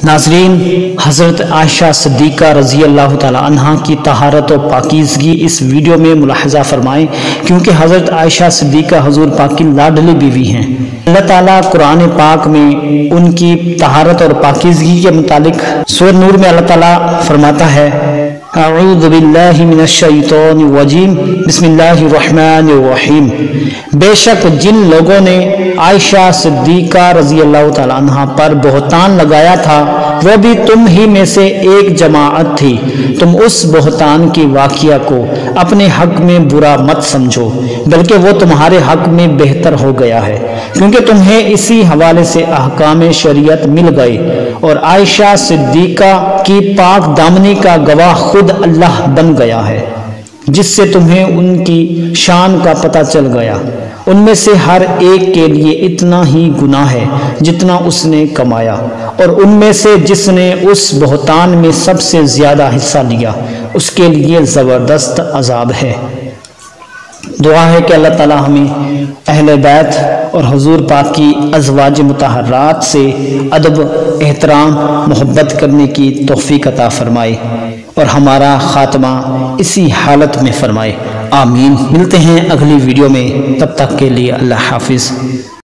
ناظرین، حضرت عائشہ صدیقہ رضی اللہ تعالی عنہ کی طہارت و پاکیزگی اس ویڈیو میں ملاحظہ فرمائیں، کیونکہ حضرت عائشہ صدیقہ حضور پاک کی لاڈلی بیوی ہیں۔ اللہ تعالیٰ قرآن پاک میں ان کی طہارت اور پاکیزگی کے متعلق سورہ نور میں اللہ تعالیٰ فرماتا ہے، اعوذ باللہ من الشیطان الرجیم، بسم اللہ الرحمن الرحیم۔ بے شک جن لوگوں نے عائشہ صدیقہ رضی اللہ تعالیٰ عنہ پر بہتان لگایا تھا وہ بھی تم ہی میں سے ایک جماعت تھی، تم اس بہتان کی واقعہ کو اپنے حق میں برا مت سمجھو، بلکہ وہ تمہارے حق میں بہتر ہو گیا ہے، کیونکہ تمہیں اسی حوالے سے احکام شریعت مل گئے، اور عائشہ صدیقہ کی پاک دامنی کا گواہ خود اللہ بن گیا ہے، جس سے تمہیں ان کی شان کا پتہ چل گیا۔ ان میں سے ہر ایک کے لیے اتنا ہی گناہ ہے جتنا اس نے کمایا، اور ان میں سے جس نے اس بہتان میں سب سے زیادہ حصہ لیا اس کے لیے زبردست عذاب ہے۔ دعا ہے کہ اللہ تعالی ہمیں اہل بیت اور حضور پاک کی ازواج مطہرات سے ادب، احترام، محبت کرنے کی توفیق عطا فرمائے اور ہمارا خاتمہ اسی حالت میں فرمائے، آمین۔ ملتے ہیں اگلی ویڈیو میں، تب تک کے لیے اللہ حافظ۔